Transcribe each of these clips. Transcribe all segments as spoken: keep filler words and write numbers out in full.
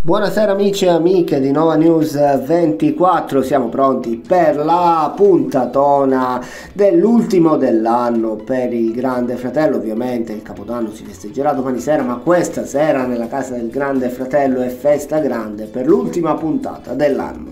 Buonasera amici e amiche di Nova News ventiquattro, siamo pronti per la puntatona dell'ultimo dell'anno per il Grande Fratello. Ovviamente il Capodanno si festeggerà domani sera, ma questa sera nella casa del Grande Fratello è festa grande per l'ultima puntata dell'anno.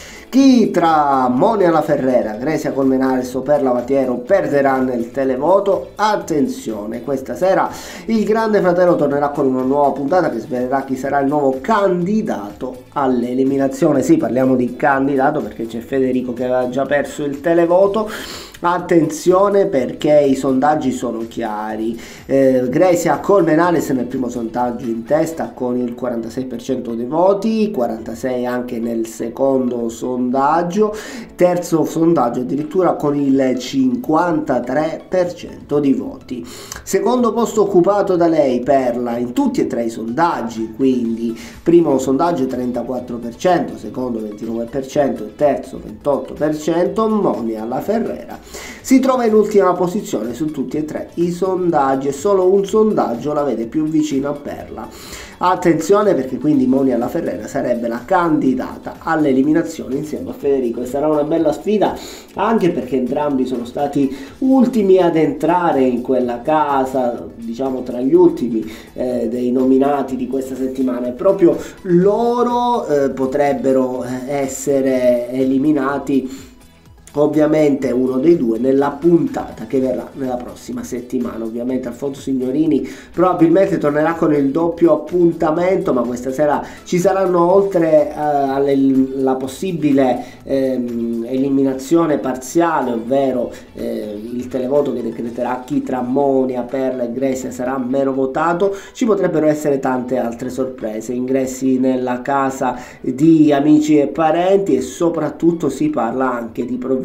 Chi tra Monia La Ferrera, Grecia Colmenares o Perla Vatiero perderà nel televoto? Attenzione, questa sera il Grande Fratello tornerà con una nuova puntata che svelerà chi sarà il nuovo candidato all'eliminazione. Sì, parliamo di candidato perché c'è Federico che aveva già perso il televoto. Attenzione perché i sondaggi sono chiari. eh, Grecia Colmenares nel primo sondaggio in testa con il quarantasei per cento dei voti, quarantasei anche nel secondo sondaggio, terzo sondaggio addirittura con il cinquantatré per cento di voti. Secondo posto occupato da lei Perla in tutti e tre i sondaggi, quindi primo sondaggio trentaquattro per cento, secondo ventinove per cento e terzo ventotto per cento. Monia La Ferrera si trova in ultima posizione su tutti e tre i sondaggi e solo un sondaggio la vede più vicino a Perla. Attenzione perché quindi Monia La Ferrera sarebbe la candidata all'eliminazione insieme a Federico e sarà una bella sfida, anche perché entrambi sono stati ultimi ad entrare in quella casa, diciamo tra gli ultimi eh, dei nominati di questa settimana, e proprio loro eh, potrebbero essere eliminati, ovviamente uno dei due, nella puntata che verrà nella prossima settimana. Ovviamente Alfonso Signorini probabilmente tornerà con il doppio appuntamento, ma questa sera ci saranno, oltre eh, alla possibile ehm, eliminazione parziale, ovvero eh, il televoto che decreterà chi tra Monia, Perla e Grecia sarà meno votato, ci potrebbero essere tante altre sorprese, ingressi nella casa di amici e parenti, e soprattutto si parla anche di provvedimenti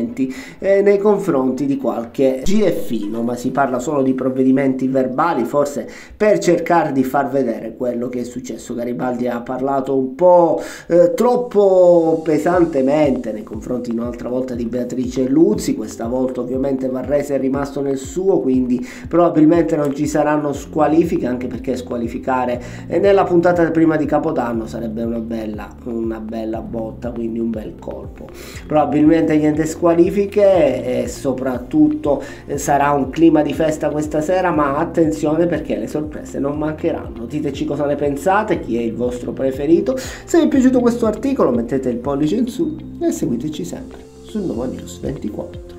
eh, nei confronti di qualche G F, ma si parla solo di provvedimenti verbali, forse per cercare di far vedere quello che è successo. Garibaldi ha parlato un po' eh, troppo pesantemente nei confronti un'altra volta di Beatrice Luzzi, questa volta ovviamente Varrese è rimasto nel suo, quindi probabilmente non ci saranno squalifiche, anche perché squalificare eh, nella puntata prima di Capodanno sarebbe una bella, una bella botta, quindi un bel colpo. Probabilmente niente squalifiche e soprattutto eh, sarà un clima di festa questa sera, ma attenzione perché le sorprese non mancheranno. Diteci cosa ne pensate, chi è il vostro preferito. Se vi è piaciuto questo articolo mettete il pollice in su e seguiteci sempre su Nova News ventiquattro.